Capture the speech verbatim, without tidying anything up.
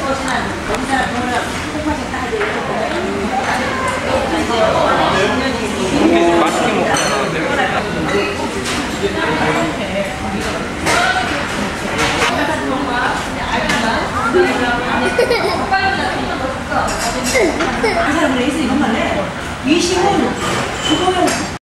맛있게 먹잖아. 이 사람은 레이스 이것만 해. 이십은 주도용